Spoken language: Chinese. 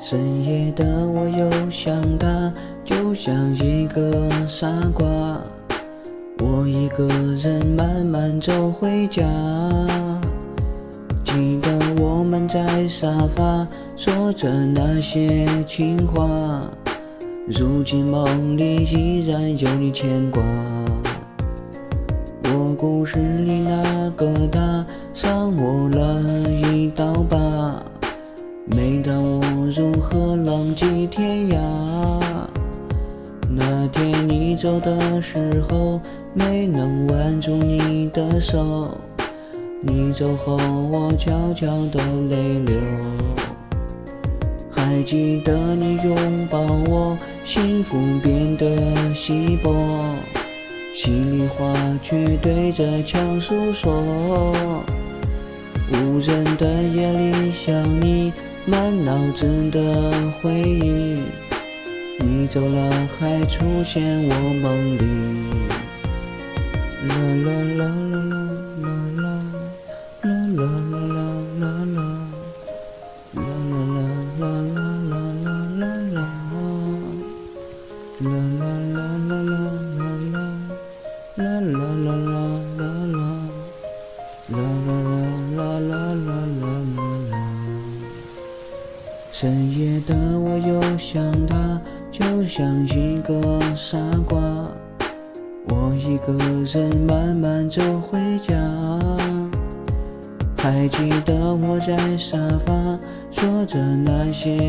深夜的我又想他，就像一个傻瓜。我一个人慢慢走回家，记得我们在沙发说着那些情话，如今梦里依然有你牵挂。我故事里那个他伤我了一刀疤，每当我如何浪迹天涯，那天你走的时候没能挽住你的手，你走后我悄悄的泪流。还记得你拥抱我，幸福变得稀薄，心里话却对着墙诉说。无人的夜里想你，满脑子的回忆，你走了还出现我梦里。啦啦啦啦啦啦啦啦啦啦啦啦啦啦啦啦啦啦啦深夜的我又想他，就像一个傻瓜。我一个人慢慢走回家，还记得我在沙发说着那些